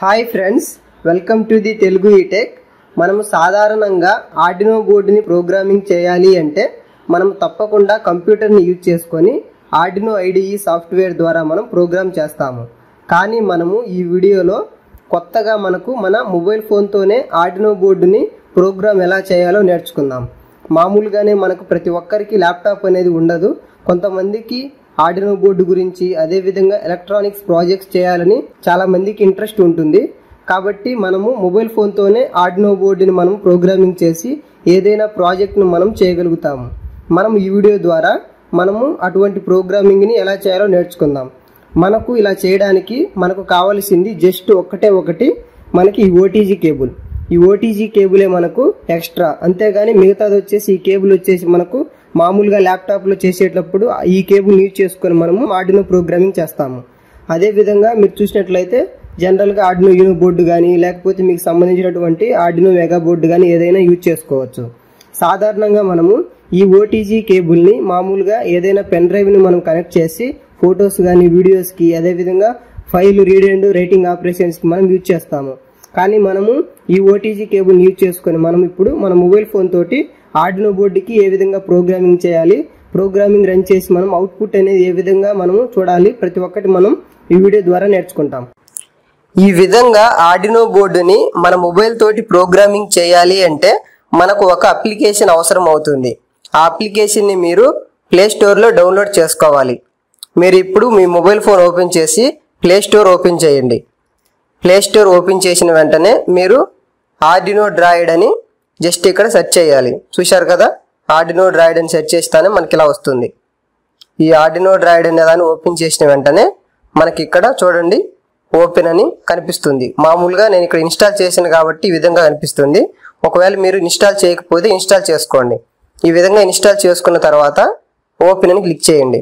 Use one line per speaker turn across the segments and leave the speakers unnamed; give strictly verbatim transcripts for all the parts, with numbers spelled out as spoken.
Hi friends, welcome to the Telugu eTech. మనము సాధారణంగా Arduino బోర్డుని ప్రోగ్రామింగ్ చేయాలి అంటే మనం తప్పకుండా కంప్యూటర్ని యూజ్ చేసుకొని ఆర్డినో ఐడిఈ సాఫ్ట్వేర్ ద్వారా మనం ప్రోగ్రామ్ చేస్తాము. కానీ మనము ఈ వీడియోలో కొత్తగా మనకు మన మొబైల్ ఫోన్తోనే ఆర్డినో బోర్డుని ప్రోగ్రామ్ ఎలా చేయాలో నేర్చుకుందాం. మామూలుగానే మనకు ప్రతి ఒక్కరికి ల్యాప్టాప్ అనేది ఉండదు. కొంతమందికి ఆర్డినో బోర్డు గురించి అదేవిధంగా ఎలక్ట్రానిక్స్ ప్రాజెక్ట్స్ చేయాలని చాలా మందికి ఇంట్రెస్ట్ ఉంటుంది. కాబట్టి మనము మొబైల్ ఫోన్తోనే ఆర్డినో బోర్డుని మనం ప్రోగ్రామింగ్ చేసి ఏదైనా ప్రాజెక్ట్ను మనం చేయగలుగుతాము. మనం ఈ వీడియో ద్వారా మనము అటువంటి ప్రోగ్రామింగ్ని ఎలా చేయాలో నేర్చుకుందాం. మనకు ఇలా చేయడానికి మనకు కావాల్సింది జస్ట్ ఒక్కటే ఒకటి, మనకి ఈ ఓటీజీ కేబుల్. ఈ ఓటీజీ కేబులే మనకు ఎక్స్ట్రా, అంతేగాని మిగతాది వచ్చేసి ఈ కేబుల్ వచ్చేసి మనకు మామూలుగా ల్యాప్టాప్లో చేసేటప్పుడు ఈ కేబుల్ యూజ్ చేసుకొని మనము ఆర్డినో ప్రోగ్రామింగ్ చేస్తాము. అదేవిధంగా మీరు చూసినట్లయితే జనరల్గా ఆర్డినో యూనో బోర్డు కానీ లేకపోతే మీకు సంబంధించినటువంటి ఆర్డినో మెగా బోర్డు కానీ ఏదైనా యూజ్ చేసుకోవచ్చు. సాధారణంగా మనము ఈ ఓటీజీ కేబుల్ని మామూలుగా ఏదైనా పెన్ డ్రైవ్ని మనం కనెక్ట్ చేసి ఫొటోస్ కానీ వీడియోస్కి అదేవిధంగా ఫైల్ రీడ్ అండ్ రైటింగ్ ఆపరేషన్స్కి మనం యూజ్ చేస్తాము. కానీ మనము ఈ ఓటీజీ కేబుల్ యూజ్ చేసుకొని మనం ఇప్పుడు మన మొబైల్ ఫోన్ తోటి ఆర్డినో బోర్డుకి ఏ విధంగా ప్రోగ్రామింగ్ చేయాలి, ప్రోగ్రామింగ్ రన్ చేసి మనం అవుట్పుట్ అనేది ఏ విధంగా మనము చూడాలి, ప్రతి ఒక్కటి మనం ఈ వీడియో ద్వారా నేర్చుకుంటాం. ఈ విధంగా ఆర్డినో బోర్డుని మన మొబైల్ తోటి ప్రోగ్రామింగ్ చేయాలి అంటే మనకు ఒక అప్లికేషన్ అవసరం అవుతుంది. ఆ అప్లికేషన్ని మీరు ప్లే స్టోర్లో డౌన్లోడ్ చేసుకోవాలి. మీరు ఇప్పుడు మీ మొబైల్ ఫోన్ ఓపెన్ చేసి ప్లే స్టోర్ ఓపెన్ చేయండి. ప్లే స్టోర్ ఓపెన్ చేసిన వెంటనే మీరు ఆర్డినో డ్రాయిడ్ అని జస్ట్ ఇక్కడ సెర్చ్ చేయాలి. చూశారు కదా, ఆర్డినో డ్రాయిడ్ అని సెర్చ్ చేస్తానే మనకి ఇలా వస్తుంది. ఈ ఆర్డినో డ్రాయిడ్ అనే దాన్ని ఓపెన్ చేసిన వెంటనే మనకి ఇక్కడ చూడండి ఓపెన్ అని కనిపిస్తుంది. మామూలుగా నేను ఇక్కడ ఇన్స్టాల్ చేశాను కాబట్టి ఈ విధంగా కనిపిస్తుంది. ఒకవేళ మీరు ఇన్స్టాల్ చేయకపోతే ఇన్స్టాల్ చేసుకోండి. ఈ విధంగా ఇన్స్టాల్ చేసుకున్న తర్వాత ఓపెన్ అని క్లిక్ చేయండి.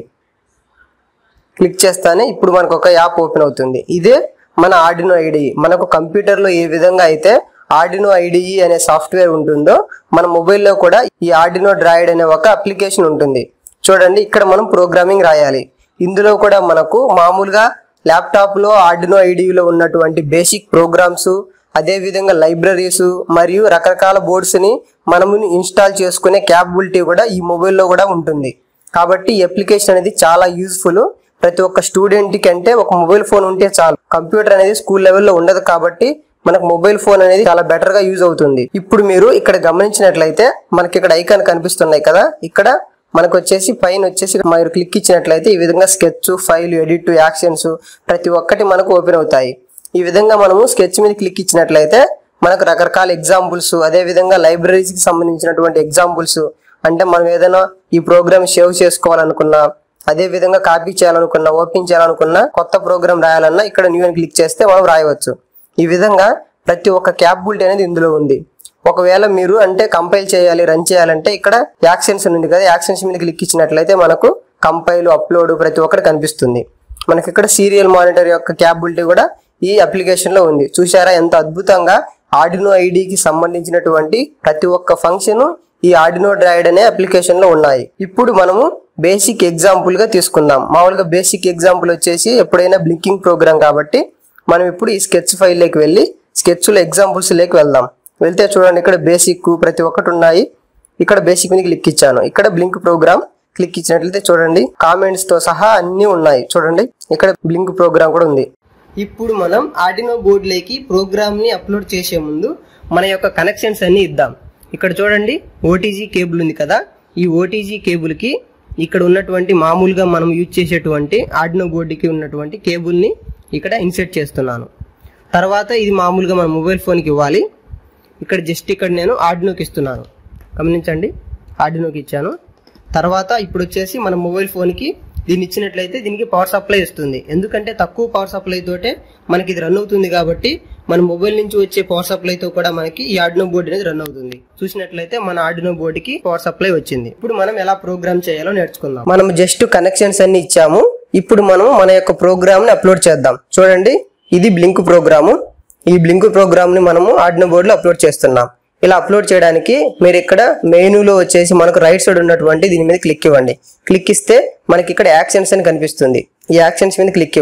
క్లిక్ చేస్తానే ఇప్పుడు మనకు ఒక యాప్ ఓపెన్ అవుతుంది. ఇదే మన ఆర్డినో ఐడిఈ. మనకు కంప్యూటర్లో ఏ విధంగా అయితే ఆర్డినో ఐడిఈ అనే సాఫ్ట్వేర్ ఉంటుందో మన మొబైల్లో కూడా ఈ ఆర్డినో డ్రాయిడ్ అనే ఒక అప్లికేషన్ ఉంటుంది. చూడండి, ఇక్కడ మనం ప్రోగ్రామింగ్ రాయాలి. ఇందులో కూడా మనకు మామూలుగా ల్యాప్టాప్లో ఆర్డినో ఐడిఈలో ఉన్నటువంటి బేసిక్ ప్రోగ్రామ్స్, అదేవిధంగా లైబ్రరీస్ మరియు రకరకాల బోర్డ్స్ని మనము ఇన్స్టాల్ చేసుకునే క్యాపబిలిటీ కూడా ఈ మొబైల్లో కూడా ఉంటుంది. కాబట్టి ఈ అప్లికేషన్ అనేది చాలా యూజ్ఫుల్. ప్రతి ఒక్క స్టూడెంట్కి అంటే ఒక మొబైల్ ఫోన్ ఉంటే చాలు. కంప్యూటర్ అనేది స్కూల్ లెవెల్లో ఉండదు కాబట్టి మనకు మొబైల్ ఫోన్ అనేది చాలా బెటర్ గా యూజ్ అవుతుంది. ఇప్పుడు మీరు ఇక్కడ గమనించినట్లయితే మనకి ఇక్కడ ఐకాన్ కనిపిస్తున్నాయి కదా, ఇక్కడ మనకు వచ్చేసి పైన వచ్చేసి మీరు క్లిక్ ఇచ్చినట్లయితే ఈ విధంగా స్కెచ్, ఫైల్, ఎడిట్, యాక్షన్స్ ప్రతి ఒక్కటి మనకు ఓపెన్ అవుతాయి. ఈ విధంగా మనము స్కెచ్ మీద క్లిక్ ఇచ్చినట్లయితే మనకు రకరకాల ఎగ్జాంపుల్స్, అదే విధంగా లైబ్రరీస్ కి సంబంధించినటువంటి ఎగ్జాంపుల్స్, అంటే మనం ఏదైనా ఈ ప్రోగ్రామ్ సేవ్ చేసుకోవాలనుకున్నా, అదే విధంగా కాపీ చేయాలనుకున్నా, ఓపెన్ చేయాలనుకున్నా, కొత్త ప్రోగ్రామ్ రాయాలన్నా ఇక్కడ న్యూ అని క్లిక్ చేస్తే మనం రాయవచ్చు. ఈ విధంగా ప్రతి ఒక్క క్యాపబిలిటీ అనేది ఇందులో ఉంది. ఒకవేళ మీరు అంటే కంపైల్ చేయాలి, రన్ చేయాలంటే ఇక్కడ యాక్షన్స్ ఉంది కదా, యాక్షన్స్ మీద క్లిక్ ఇచ్చినట్లయితే మనకు కంపైల్, అప్లోడ్ ప్రతి ఒక్కటి కనిపిస్తుంది. మనకి ఇక్కడ సీరియల్ మానిటర్ యొక్క క్యాపబిలిటీ కూడా ఈ అప్లికేషన్ లో ఉంది. చూసారా ఎంత అద్భుతంగా ఆర్డినో ఐడికి సంబంధించినటువంటి ప్రతి ఒక్క ఫంక్షన్ ఈ ఆర్డినో డ్రాయిడ్ అనే అప్లికేషన్ లో ఉన్నాయి. ఇప్పుడు మనము బేసిక్ ఎగ్జాంపుల్ గా తీసుకుందాం. మామూలుగా బేసిక్ ఎగ్జాంపుల్ వచ్చేసి ఎప్పుడైనా బ్లింకింగ్ ప్రోగ్రామ్ కాబట్టి మనం ఇప్పుడు ఈ స్కెచ్ ఫైల్ లోకి వెళ్ళి స్కెచ్ లో ఎగ్జాంపుల్స్ లోకి వెళ్దాం. వెళ్తే చూడండి ఇక్కడ బేసిక్ ప్రతి ఒక్కటి ఉన్నాయి. ఇక్కడ బేసిక్ మీద క్లిక్ ఇచ్చాను. ఇక్కడ బ్లింక్ ప్రోగ్రామ్ క్లిక్ ఇచ్చినట్లయితే చూడండి కామెంట్స్ తో సహా అన్ని ఉన్నాయి. చూడండి ఇక్కడ బ్లింక్ ప్రోగ్రామ్ కూడా ఉంది. ఇప్పుడు మనం ఆర్డినో బోర్డు లోకి ప్రోగ్రామ్ ని అప్లోడ్ చేసే ముందు మన యొక్క కనెక్షన్స్ అన్ని ఇద్దాం. ఇక్కడ చూడండి ఓటీజీ కేబుల్ ఉంది కదా, ఈ ఓటీజీ కేబుల్ కి ఇక్కడ ఉన్నటువంటి మామూలుగా మనం యూజ్ చేసేటువంటి ఆర్డినో బోర్డుకి ఉన్నటువంటి కేబుల్ ని ఇక్కడ ఇన్సర్ట్ చేస్తున్నాను. తర్వాత ఇది మామూలుగా మన మొబైల్ ఫోన్కి ఇవ్వాలి. ఇక్కడ జస్ట్ ఇక్కడ నేను ఆర్డినోకి ఇస్తున్నాను. గమనించండి, ఆర్డినోకి ఇచ్చాను. తర్వాత ఇప్పుడు వచ్చేసి మన మొబైల్ ఫోన్కి దీన్ని ఇచ్చినట్లయితే దీనికి పవర్ సప్లై వస్తుంది. ఎందుకంటే తక్కువ పవర్ సప్లై తోటే మనకి ఇది రన్ అవుతుంది కాబట్టి మన మొబైల్ నుంచి వచ్చే పవర్ సప్లై తో కూడా మనకి ఈ ఆర్డినో బోర్డు అనేది రన్ అవుతుంది. చూసినట్లయితే మన ఆర్డినో బోర్డుకి పవర్ సప్లై వచ్చింది. ఇప్పుడు మనం ఎలా ప్రోగ్రామ్ చేయాలో నేర్చుకుందాం. మనం జస్ట్ కనెక్షన్స్ అన్ని ఇచ్చాము. ఇప్పుడు మనం మన యొక్క ప్రోగ్రామ్ ని అప్లోడ్ చేద్దాం. చూడండి ఇది బ్లింక్ ప్రోగ్రాము. ఈ బ్లింక్ ప్రోగ్రామ్ ని మనము ఆర్డినో బోర్డులో అప్లోడ్ చేస్తున్నాం. ఇలా అప్లోడ్ చేయడానికి మీరు ఇక్కడ మెనూలో వచ్చేసి మనకు రైట్ సైడ్ ఉన్నటువంటి దీని మీద క్లిక్ ఇవ్వండి. క్లిక్ ఇస్తే మనకి ఇక్కడ యాక్షన్స్ అని కనిపిస్తుంది. ఈ యాక్షన్స్ మీద క్లిక్ ఇవ్వండి.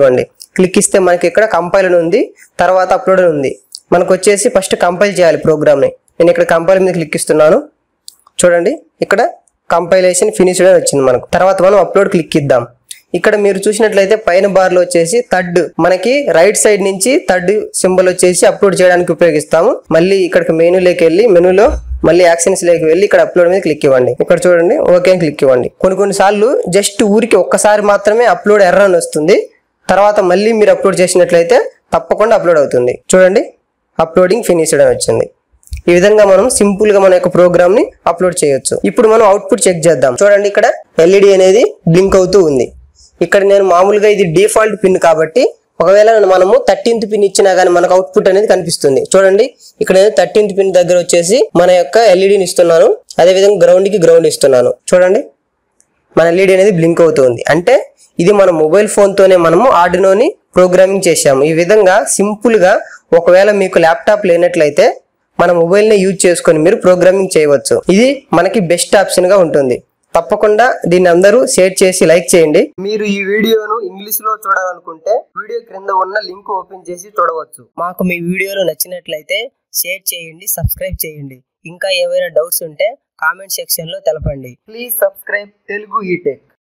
క్లిక్ ఇస్తే మనకి ఇక్కడ కంపైల్ అని ఉంది, తర్వాత అప్లోడ్ అని ఉంది. మనకు వచ్చేసి ఫస్ట్ కంపైల్ చేయాలి ప్రోగ్రామ్ని. నేను ఇక్కడ కంపైల్ మీద క్లిక్ ఇస్తున్నాను. చూడండి ఇక్కడ కంపైలేషన్ ఫినిష్డ్ అని వచ్చింది మనకు. తర్వాత మనం అప్లోడ్ క్లిక్ ఇద్దాం. ఇక్కడ మీరు చూసినట్లయితే పైన బార్ లో వచ్చేసి థర్డ్ మనకి రైట్ సైడ్ నుంచి థర్డ్ సింబల్ వచ్చేసి అప్లోడ్ చేయడానికి ఉపయోగిస్తాము. మళ్ళీ ఇక్కడికి మెనూలోకి వెళ్ళి మెనూలో మళ్ళీ యాక్షన్స్ లోకి వెళ్ళి ఇక్కడ అప్లోడ్ మీద క్లిక్ ఇవ్వండి. ఇక్కడ చూడండి ఓకే అని క్లిక్ ఇవ్వండి. కొన్ని కొన్ని సార్లు జస్ట్ ఊరికి ఒక్కసారి మాత్రమే అప్లోడ్ ఎర్రర్ అని వస్తుంది. తర్వాత మళ్ళీ మీరు అప్లోడ్ చేసినట్లయితే తప్పకుండా అప్లోడ్ అవుతుంది. చూడండి అప్లోడింగ్ ఫినిష్డ్ అని వచ్చింది. ఈ విధంగా మనం సింపుల్ గా మన యొక్క ప్రోగ్రామ్ ని అప్లోడ్ చేయొచ్చు. ఇప్పుడు మనం అవుట్పుట్ చెక్ చేద్దాం. చూడండి ఇక్కడ ఎల్ఈడి అనేది బ్లింక్ అవుతూ ఉంది. ఇక్కడ నేను మామూలుగా ఇది డిఫాల్ట్ పిన్ కాబట్టి ఒకవేళ మనము థర్టీన్త్ పిన్ ఇచ్చినా గానీ మనకు అవుట్పుట్ అనేది కనిపిస్తుంది. చూడండి ఇక్కడ నేను థర్టీన్త్ పిన్ దగ్గర వచ్చేసి మన యొక్క ఎల్ఈడిని ఇస్తున్నాను, అదే విధంగా గ్రౌండ్ కి గ్రౌండ్ ఇస్తున్నాను. చూడండి మన ఎల్ఈడి అనేది బ్లింక్ అవుతుంది. అంటే ఇది మన మొబైల్ ఫోన్ తోనే మనము ఆర్డినోని ప్రోగ్రామింగ్ చేశాము. ఈ విధంగా సింపుల్ గా ఒకవేళ మీకు ల్యాప్టాప్ లేనట్లయితే మన మొబైల్ ని యూజ్ చేసుకొని మీరు ప్రోగ్రామింగ్ చేయవచ్చు. ఇది మనకి బెస్ట్ ఆప్షన్ గా ఉంటుంది. తప్పకుండా దీన్ని అందరూ షేర్ చేసి లైక్ చేయండి. మీరు ఈ వీడియోను ఇంగ్లీష్ లో చూడాలనుకుంటే వీడియో క్రింద ఉన్న లింక్ ఓపెన్ చేసి చూడవచ్చు. మాకు మీ వీడియోలు నచ్చినట్లయితే షేర్ చేయండి, సబ్స్క్రైబ్ చేయండి. ఇంకా ఏవైనా డౌట్స్ ఉంటే కామెంట్ సెక్షన్ లో తెలపండి. Please subscribe Telugu ETech.